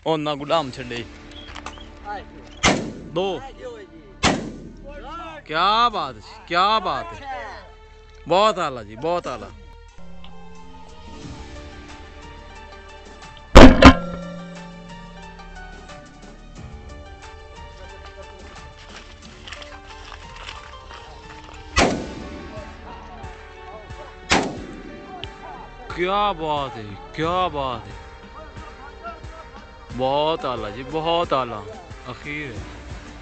ओना गुलाम छड़े दो। क्या बात है, क्या बात है, बहुत आला जी, बहुत आला। क्या बात है, क्या बात है, बहुत आला जी, बहुत आला। अखीर है।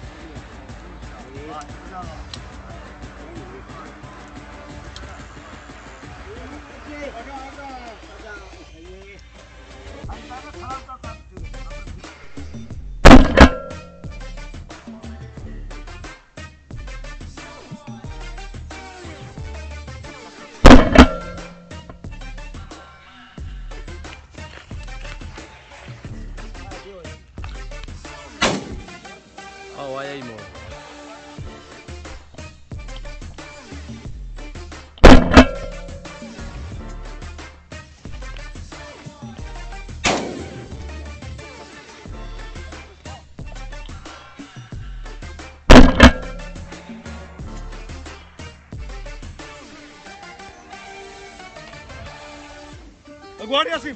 आओ आया ही मोर। अगवाड़िया सिंह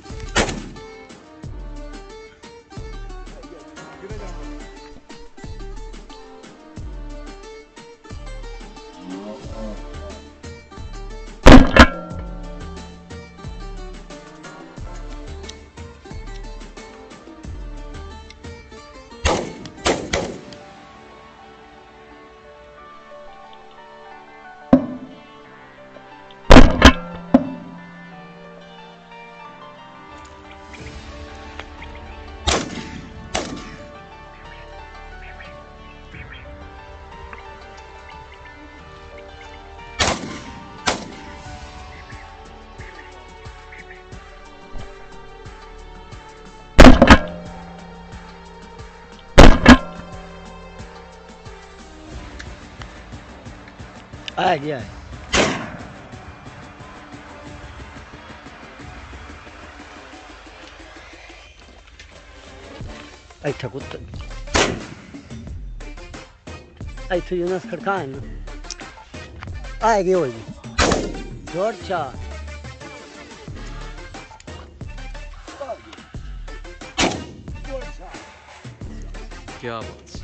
आ गया है। अच्छा कुत्ता इतने यूनस खड़का है ना आ गया हो जी जोर चार क्या बात।